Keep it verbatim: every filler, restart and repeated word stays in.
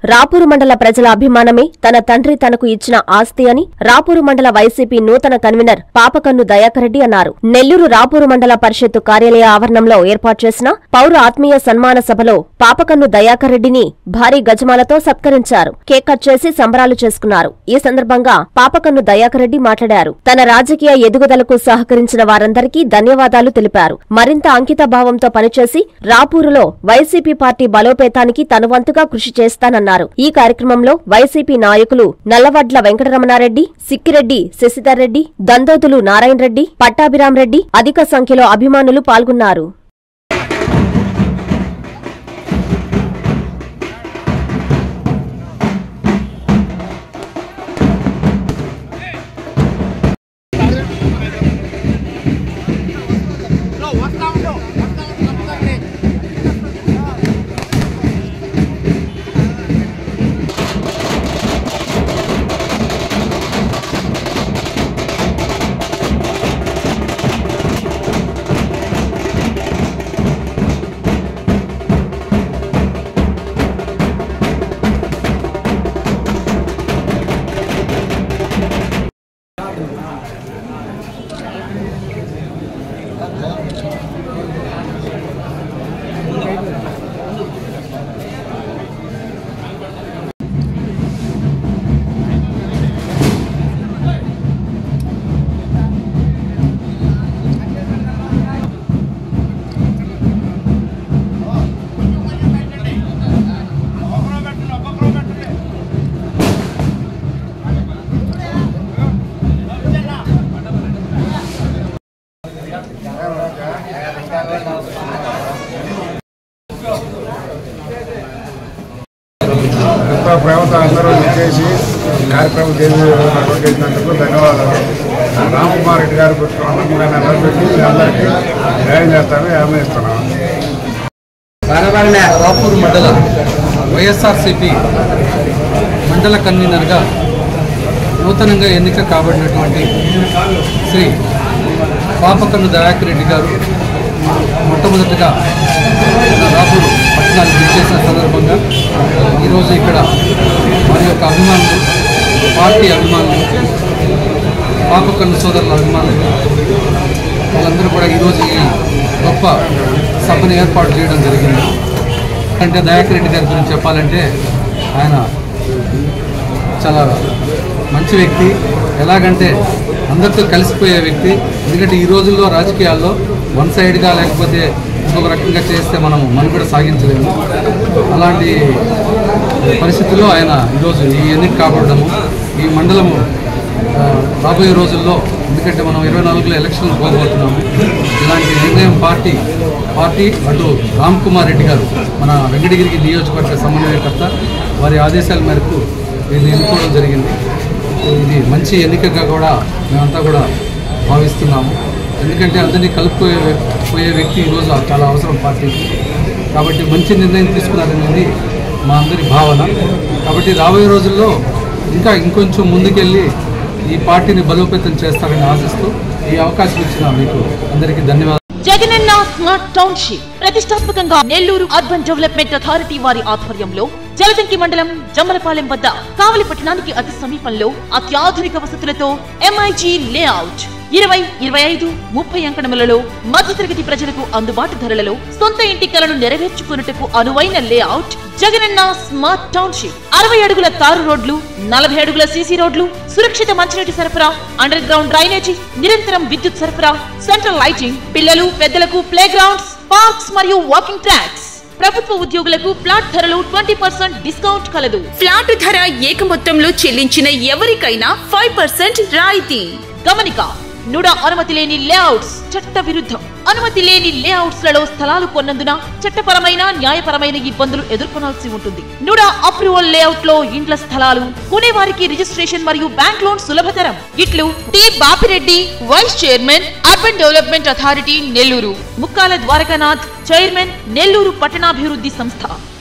రాపూరు మండల ప్రజల అభిమానమే తన తండ్రి తనకు ఇచ్చిన ఆస్తి అని రాపూరు మండల వైసీపీ నూతన కన్వీనర్ పాపకన్ను దయాకర్రెడ్డి అన్నారు. నెల్లూరు రాపూరు మండల పరిషత్తు కార్యాలయ ఆవరణంలో ఏర్పాటు చేసిన పౌర ఆత్మీయ సన్మాన సభలో పాపకన్ను దయాకర్రెడ్డిని భారీ గజమాలతో సత్కరించారు. కేక్ కట్ చేసి సంబరాలు చేసుకున్నారు. ఈ సందర్భంగా పాపకన్ను దయాకర్రెడ్డి మాట్లాడారు. తన రాజకీయ ఎదుగుదలకు సహకరించిన వారందరికీ ధన్యవాదాలు తెలిపారు. మరింత అంకిత భావంతో పనిచేసి రాపూరులో వైసీపీ పార్టీ బలోపేతానికి తనువంతుగా కృషి చేస్తానన్నారు. ఈ కార్యక్రమంలో వైసీపీ నాయకులు నల్లవడ్ల వెంకటరమణారెడ్డి, సిక్కిరెడ్డి శశిధర్ రెడ్డి, దందోతులు నారాయణ రెడ్డి, పట్టాభిరామ్ రెడ్డి అధిక సంఖ్యలో అభిమానులు పాల్గొన్నారు. ప్రభుత్వం అందరూ చేసి కార్యక్రమం చేసినందుకు ధన్యవాదాలు. రామకుమార్ రెడ్డి గారు పెట్టుకున్నాం అందరూ పెట్టి అందరికీ న్యాయం చేస్తామని హామీ ఇస్తున్నాం. రాపూర్ మండల వైఎస్ఆర్సీపీ మండల కన్వీనర్గా నూతనంగా ఎన్నిక కాబడినటువంటి శ్రీ పాపకన్ను దయాకర్రెడ్డి గారు మొట్టమొదటిగా రాపూరు పట్టణానికి విచ్చేసిన సందర్భంగా ఈరోజు ఇక్కడ వారి యొక్క అభిమానులు, పార్టీ అభిమానులు, పాపకన్ను సోదరుల అభిమానులు వాళ్ళందరూ కూడా ఈరోజు ఈ గొప్ప సభను ఏర్పాటు చేయడం జరిగింది. అంటే దయాకర్రెడ్డి గారి గురించి చెప్పాలంటే ఆయన చాలా మంచి వ్యక్తి. ఎలాగంటే అందరితో కలిసిపోయే వ్యక్తి. ఎందుకంటే ఈ రోజుల్లో రాజకీయాల్లో వన్ సైడ్గా లేకపోతే ఇంకొక రకంగా చేస్తే మనం మనుగడ సాగించలేము. అలాంటి పరిస్థితుల్లో ఆయన ఈరోజు ఈ ఎన్నిక కాబడము, ఈ మండలము రాబోయే రోజుల్లో, ఎందుకంటే మనం ఇరవై నాలుగులో ఎలక్షన్లు పోగొట్టున్నాము, ఇలాంటి నిర్ణయం పార్టీ పార్టీ అటు రామ్ కుమార్ రెడ్డి గారు మన వెంకటగిరికి నియోజకవర్గ సమన్వయకర్త వారి ఆదేశాల మేరకు దీన్ని ఎన్నుకోవడం జరిగింది. ఇది మంచి ఎన్నికగా కూడా మేమంతా కూడా భావిస్తున్నాము. ఎందుకంటే అందరినీ కలుపుకోయే పోయే వ్యక్తి ఈరోజు చాలా అవసరం పార్టీకి. కాబట్టి మంచి నిర్ణయం తీసుకున్నారనేది మా అందరి భావన. కాబట్టి రాబోయే రోజుల్లో ఇంకా ఇంకొంచెం ముందుకెళ్ళి ఈ పార్టీని బలోపేతం చేస్తారని ఆశిస్తూ ఈ అవకాశం ఇచ్చిన మీకు అందరికీ ధన్యవాదాలు. జగనన్న స్మార్ట్ టౌన్షిప్ ప్రతిష్టాత్మకంగా నెల్లూరు అర్బన్ డెవలప్మెంట్ అథారిటీ వారి ఆధ్వర్యంలో జలదంకి మండలం జమ్మలపాలెం వద్ద కావలి పట్టణానికి అతి సమీపంలో అత్యాధునిక వసతులతో ఎంఐజీ లేఅవుట్ ఇరవై ఇరవై ఐదు ముప్పై అంకణములలో మధ్యతరగతి ప్రజలకు అందుబాటు ధరలలో సొంత ఇంటి కలను నెరవేర్చుకున్నట్టుకు అనువైన లేఅవుట్ జగనన్న స్మార్ట్ టౌన్షిప్. అరవై అడుగుల తారు రోడ్లు, నలభై అడుగుల సీసీ రోడ్లు, సురక్షిత మంచినీటి సరఫరా, అండర్ గ్రౌండ్ డ్రైనేజీ, నిరంతరం విద్యుత్ సరఫరా, సెంట్రల్ లైటింగ్, పిల్లలు పెద్దలకు ప్లే గ్రౌండ్స్, పార్క్స్ మరియు వాకింగ్ ట్రాక్స్. ప్రభుత్వ ఉద్యోగులకు ఫ్లాట్ ధరలు ట్వంటీ పర్సెంట్ డిస్కౌంట్ కలదు. ఫ్లాట్ ధర ఏక మొత్తంలో చెల్లించిన ఎవరికైనా ఫైవ్ పర్సెంట్ రాయితీ. గమనిక: నుడా అనుమతి లేని లేఅవుట్స్ చట్ట విరుద్ధం. అనుమతి లేని లేఅవుట్స్ లలో స్థలాలు కొన్నందున చట్టపరమైన న్యాయపరమైన ఇబ్బందులు ఎదుర్కొనాల్సి ఉంటుంది. నుడా అప్రూవల్ లేఅవుట్ లో ఇండ్ల స్థలాలు కొనేవారికి రిజిస్ట్రేషన్ మరియు బ్యాంక్ లోన్ సులభతరం. ఇట్లు T Bapireddy, vice chairman, urban development authority Nellore. Mukkala Dwarakanath, chairman, Nellore పట్టణాభివృద్ధి సంస్థ.